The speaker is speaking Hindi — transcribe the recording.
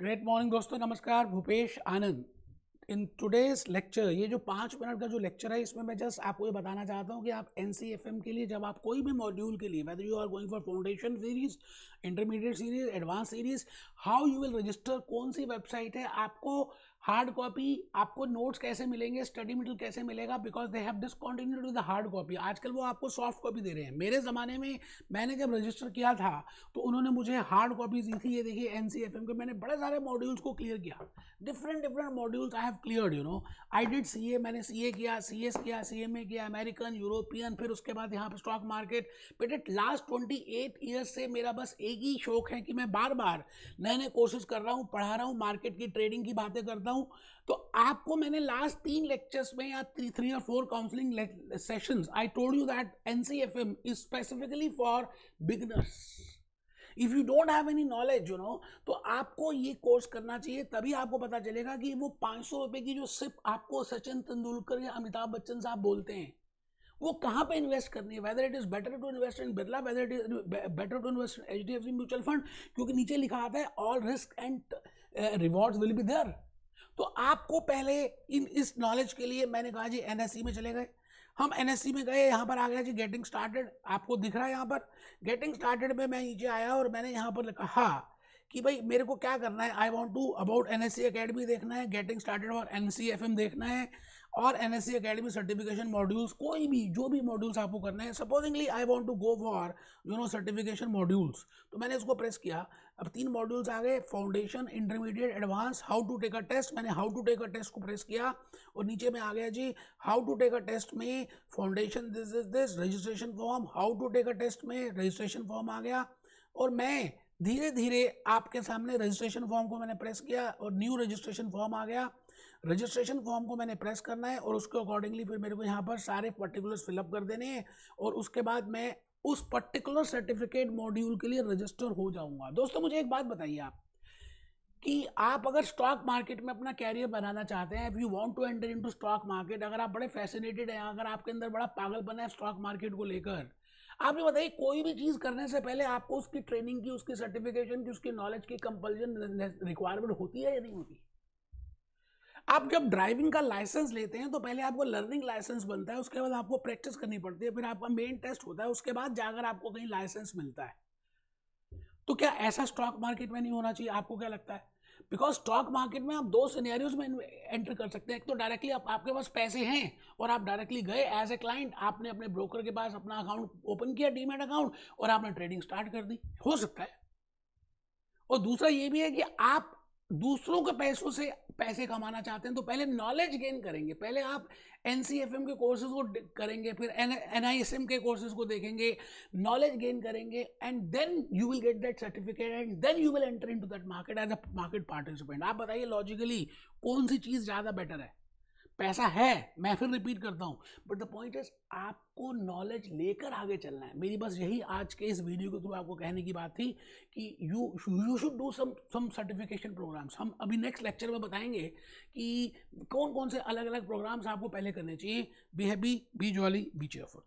ग्रेट मॉर्निंग दोस्तों, नमस्कार। Bhupesh Anand in today's lecture, ये जो 5 मिनट का जो लेक्चर है, इसमें मैं जस्ट आपको ये बताना चाहता हूँ कि आप NCFM के लिए जब आप कोई भी मॉड्यूल के लिए, whether you are going for foundation series, intermediate series, advance series, how you will register, कौन सी वेबसाइट है, आपको हार्ड कॉपी, आपको नोट्स कैसे मिलेंगे, स्टडी मटेरियल कैसे मिलेगा, because they have discontinued with the hard copy. आजकल वो आपको सॉफ्ट कॉपी दे रहे हैं। मेरे ज़माने में मैंने जब रजिस्टर किया था तो उन्होंने मुझे हार्ड कॉपीज दी थी। ये देखिए NCFM के मैंने बड़े सारे मॉड्यूल्स को क्लियर किया, different modules I have cleared, you know. I did CA, मैंने CA किया, CS किया, CMA किया, अमेरिकन, यूरोपियन, फिर उसके बाद यहाँ पर stock market. But last 28 years से मेरा बस एक ही शौक है कि मैं बार बार नए नए कोर्सेज कर रहा हूँ, पढ़ा रहा हूँ, मार्केट की ट्रेडिंग की बातें करता हूँ। तो आपको मैंने लास्ट 3 लेक्चर्स में या 3 और 4 counselling sessions, I told you that NCFM is specifically for beginners. If you don't have any knowledge, you know, तो आपको ये कोर्स करना चाहिए। तभी आपको पता चलेगा कि वो 500 रुपए की जो सिर्फ आपको सचिन तेंदुलकर या अमिताभ बच्चन साहब बोलते हैं, वो कहाँ पे इन्वेस्ट करनी है। Whether it is better to invest in Birla, whether it is better to invest in HDFC mutual fund, क्योंकि नीचे लिखा आता है all risk and rewards will be there. तो आपको पहले इस नॉलेज के लिए मैंने कहा जी NSE में चले गए। हम NSE में गए, यहाँ पर आ गया जी गेटिंग स्टार्टेड, आपको दिख रहा है यहाँ पर गेटिंग स्टार्टेड में मैं नीचे आया और मैंने यहाँ पर कहा कि भाई मेरे को क्या करना है, I want to about NSE academy देखना है, गेटिंग स्टार्टेड और NCFM देखना है, और NSE अकेडमी सर्टिफिकेशन मॉड्यूल्स, कोई भी जो भी मॉड्यूल्स आपको करने हैं। Supposingly I want to go for certification modules, तो मैंने इसको प्रेस किया। अब 3 मॉड्यूल्स आ गए, foundation, intermediate, advance, how to take a test. मैंने how to take a test को प्रेस किया और नीचे में आ गया जी how to take a test में foundation, this is this, registration form, how to take a test में रजिस्ट्रेशन फॉर्म आ गया। और मैं धीरे धीरे आपके सामने रजिस्ट्रेशन फॉर्म को मैंने प्रेस किया और न्यू रजिस्ट्रेशन फॉर्म आ गया। रजिस्ट्रेशन फॉर्म को मैंने प्रेस करना है और उसके अकॉर्डिंगली फिर मेरे को यहाँ पर सारे पर्टिकुलर्स फिलअप कर देने हैं और उसके बाद मैं उस पर्टिकुलर सर्टिफिकेट मॉड्यूल के लिए रजिस्टर हो जाऊंगा। दोस्तों मुझे एक बात बताइए आप कि आप अगर स्टॉक मार्केट में अपना कैरियर बनाना चाहते हैं, if you want to enter into stock market, अगर आप बड़े फैसिनेटेड हैं, अगर आपके अंदर बड़ा पागलपन है स्टॉक मार्केट को लेकर, आप ये बताइए कोई भी चीज़ करने से पहले आपको उसकी ट्रेनिंग की, उसकी सर्टिफिकेशन की, उसकी नॉलेज की कंपल्जन रिक्वायरमेंट होती है या नहीं होती? आप जब ड्राइविंग का लाइसेंस लेते हैं तो पहले आपको लर्निंग लाइसेंस बनता है, उसके बाद आपको प्रैक्टिस करनी पड़ती है, फिर आपका मेन टेस्ट होता है, उसके बाद जाकर आपको कहीं लाइसेंस मिलता है। तो क्या ऐसा स्टॉक मार्केट में नहीं होना चाहिए? आपको क्या लगता है? बिकॉज स्टॉक मार्केट में आप 2 सिनेरियोज में एंटर कर सकते हैं। एक तो डायरेक्टली आपके पास पैसे हैं और आप डायरेक्टली गए एज ए क्लाइंट, आपने अपने ब्रोकर के पास अपना अकाउंट ओपन किया, डीमैट अकाउंट, और आपने ट्रेडिंग स्टार्ट कर दी, हो सकता है। और दूसरा ये भी है कि आप दूसरों के पैसों से पैसे कमाना चाहते हैं, तो पहले नॉलेज गेन करेंगे, पहले आप NCFM के कोर्सेज को करेंगे, फिर NISM के कोर्सेज को देखेंगे, नॉलेज गेन करेंगे, and then you will get that certificate and then you will enter into that market as a market participant. आप बताइए लॉजिकली कौन सी चीज़ ज़्यादा बेटर है? पैसा है, मैं फिर रिपीट करता हूँ, बट द पॉइंट इज आपको नॉलेज लेकर आगे चलना है। मेरी बस यही आज के इस वीडियो के थ्रू आपको कहने की बात थी कि you should do some certification programmes. हम अभी नेक्स्ट लेक्चर में बताएंगे कि कौन कौन से अलग अलग प्रोग्राम्स आपको पहले करने चाहिए। Be happy, be jolly, be cheerful.